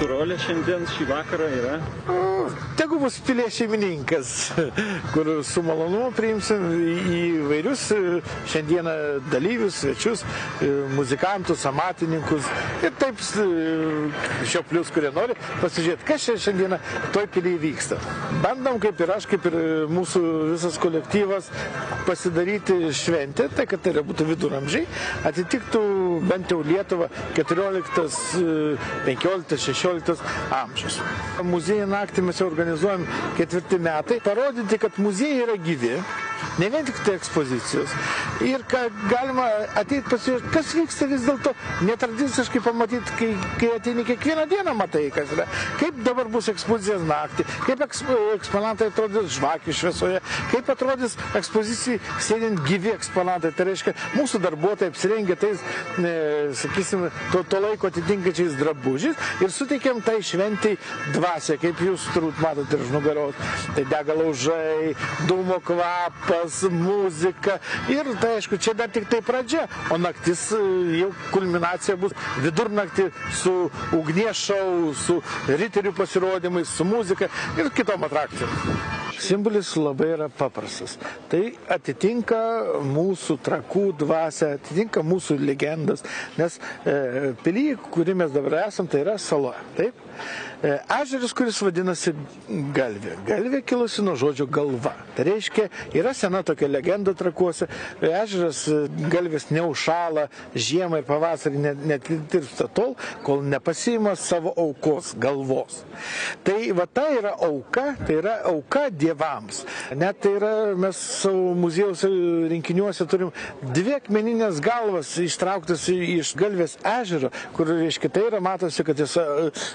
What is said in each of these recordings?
Jūsų rolė šiandien šį vakarą yra? Tegu bus pilies šeimininkas, kur su malonumu priimsim įvairius šiandieną dalyvius, svečius, muzikantus, amatininkus ir taip šioplius, kurie nori pasižiūrėti, kas šiandieną toj pilyje vyksta. Bandom, kaip ir aš, kaip ir mūsų visas kolektyvas, pasidaryti šventę, tai kad tai būtų viduramžiai, atitiktų bent jau Lietuvą 14, 15, 16 amžius. Muziejų naktį mes jau organizuojam 4 metai, parodyti, kad muziejai yra gyvi, ne vien tik tai ekspozicijos. Ir galima ateiti pasižiūrėti, kas vyksta vis dėlto netradiciškai pamatyti, kai ateini kiekvieną dieną matai, kas yra. Kaip dabar bus ekspozicijos naktį, kaip eksponatai atrodys žvakių šviesoje, kaip atrodys ekspozicijai sėdint gyvi eksponatai. Tai reiškia, mūsų darbuotojai apsirengia tais, sakysim, to laiko atitinkačiais drabužiais ir suteikiam tai šventai dvasią, kaip jūs turbūt matote ir už nugaros. Tai dega laužai, dūmo kvapas, muzika ir tai aišku, čia dar tik tai pradžia, o naktis jau kulminacija bus vidurnaktį su ugnies šou, su riterių pasirodymais, su muzika ir kitom atrakcijom. Simbolis labai yra paprastas. Tai atitinka mūsų trakų dvasią, atitinka mūsų legendas, nes pilyje, kuri mes dabar esam, tai yra sala. Taip? Ežeras, kuris vadinasi Galvė. Galvė kilusi nuo žodžio galva. Tai reiškia, yra sena tokia legenda Trakuose. Ežeras Galvės neužšąla žiemą ir pavasarį netirpsta tol, kol nepasiima savo aukos, galvos. Tai va ta yra auka dievams. Net tai yra, mes savo muziejaus rinkiniuose turim 2 akmeninės galvas ištrauktas iš Galvės ežero, kur, reiškia, tai yra, matosi, kad jis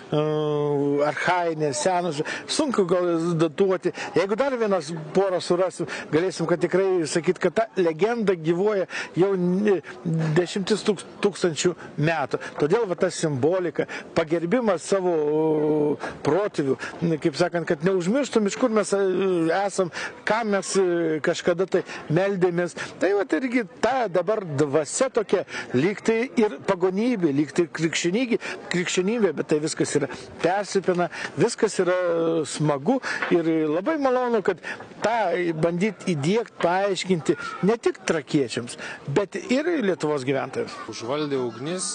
archainė, senas, sunku gal datuoti. Jeigu dar vienas porą surasim, galėsim, kad tikrai sakyti, kad ta legenda gyvuoja jau 10 tūkstančių metų. Todėl va ta simbolika, pagerbimas savo protėvių, kaip sakant, kad neužmirštum, iš kur mes esam, ką mes kažkada tai meldėmės. Tai va irgi ta dabar dvasia tokia, lyg tai ir pagonybė, lyg tai krikščionybė, bet tai viskas yra persipina, viskas yra smagu ir labai malonu, kad tą bandyti įdiegti, paaiškinti ne tik trakiečiams, bet ir Lietuvos gyventojams. Užvaldė ugnis,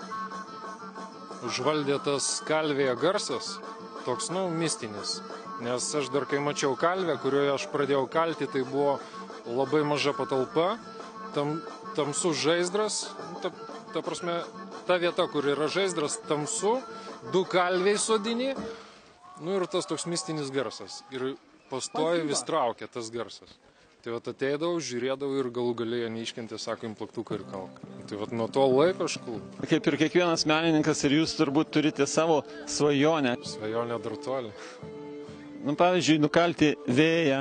užvaldė tas kalvėje garsas, toks, mistinis. Nes aš dar kai mačiau kalvę, kurioje aš pradėjau kalti, tai buvo labai maža patalpa, tamsus žaizdras, ta prasme, ta vieta, kur yra žaizdras, tamsu, 2 kalviai sodini, ir tas toks mistinis garsas. Ir pastoji vis traukia tas garsas. Tai ateidavau, žiūrėdavau ir galų galėjo neiškentė, sako, plaktuką ir kalką. Tai nuo to laiko aš kalbu. Kaip ir kiekvienas menininkas ir jūs turbūt turite savo svajonę. Svajonė dar toli. Pavyzdžiui, nukalti vėją.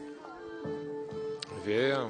Vėją.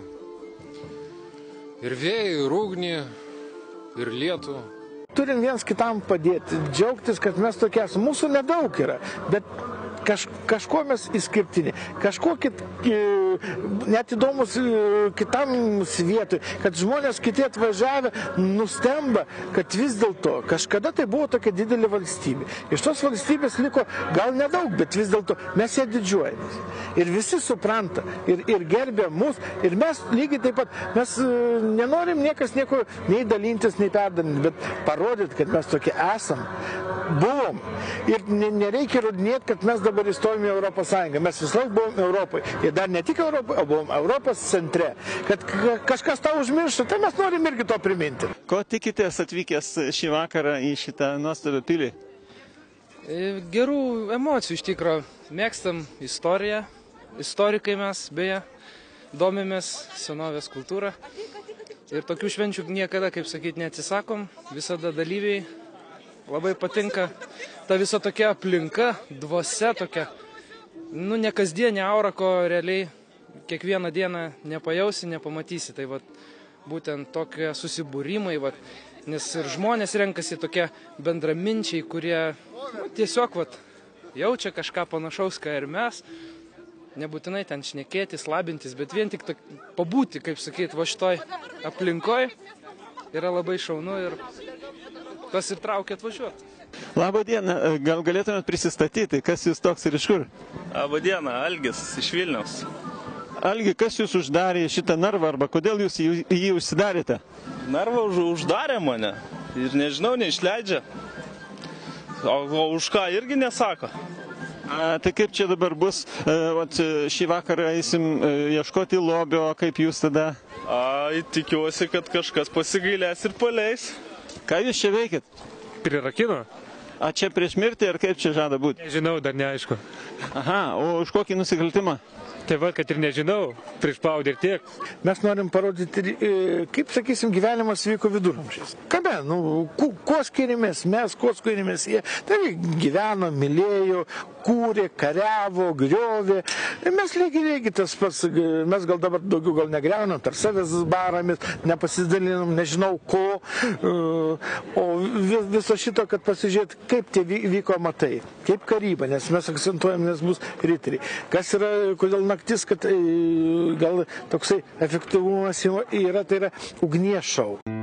Ir vėją, ir ugnį, ir lietų. Turim viens kitam padėti, džiaugtis, kad mes tokie esame. Mūsų nedaug yra, bet kažko mes išskirtiniai, kažko net įdomus kitam vietoj, kad žmonės kiti atvažiavę nustemba, kad vis dėlto kažkada tai buvo tokia didelė valstybė. Iš tos valstybės liko gal nedaug, bet vis dėlto mes ją didžiuojamės. Ir visi supranta ir gerbė mus, ir mes lygiai taip pat, mes nenorim niekas nieko nei dalintis, nei perdalinti, bet parodyti, kad mes tokie esam, buvom. Ir nereikia įrodinėti, kad mes dabar įstojame į Europos Sąjungą. Mes vis laik buvom Europoje. Ir dar ne tik Europoje, o buvom Europos centre. Kad kažkas tą užmiršta, tai mes norim irgi to priminti. Ko tikitės atvykęs šį vakarą į šitą nuostabią pilį? Gerų emocijų iš tikro. Mėgstam istoriją. Istorikai mes, beje, domimės senovės kultūrą. Ir tokių švenčių niekada, kaip sakyti, neatsisakom. Visada dalyviai. Labai patinka ta visa tokia aplinka, dvasia tokia, ne kasdienė aura, ko realiai kiekvieną dieną nepajausi, nepamatysi. Tai būtent tokie susibūrimai, nes ir žmonės renkasi tokie bendraminčiai, kurie tiesiog jaučia kažką panašaus, ką ir mes. Nebūtinai ten šnekėtis, labintis, bet vien tik pabūti, kaip sakyti, šitoj aplinkoj yra labai šaunu ir tas ir traukia atvažiuoti. Labą dieną, gal galėtumėt prisistatyti, kas jūs toks ir iš kur? Labą dieną, Algis iš Vilniaus. Algi, kas jūs uždarė šitą narvą arba kodėl jūs jį užsidarėte? Narvą uždarė mane ir nežinau, neišleidžia. O už ką irgi nesako. Tai kaip čia dabar bus? Šį vakarą eisim ieškoti lobio, kaip jūs tada? Tikiuosi, kad kažkas pasigailės ir paleis. Ką jūs čia veikit? Prirakino? Čia prieš mirtį ar kaip čia žada būti? Nežinau, dar neaišku. Aha, o už kokį nusikaltimą? Tai va, kad ir nežinau, priešpaudė ir tiek. Mes norim parodyti, kaip, sakysim, gyvenimas vyko viduramžiais. Kame, kuo skiriamės mes, kuo skiriamės jie. Tai gyveno, mylėjo, kūrė, kariavo, griovė. Mes lygiai tas pats, mes gal dabar daugiau gal negriaunam, tarp savęs baramės, nepasidalinam, nežinau ko. O viso šito, kad pasižiūrėt, kaip tie vyko matai, kaip karyba, nes mes akcentuojam, nes bus riteriai. Kas yra, kodėl naktis, kad gal toksai efektyvumas yra, tai yra ugnies šou.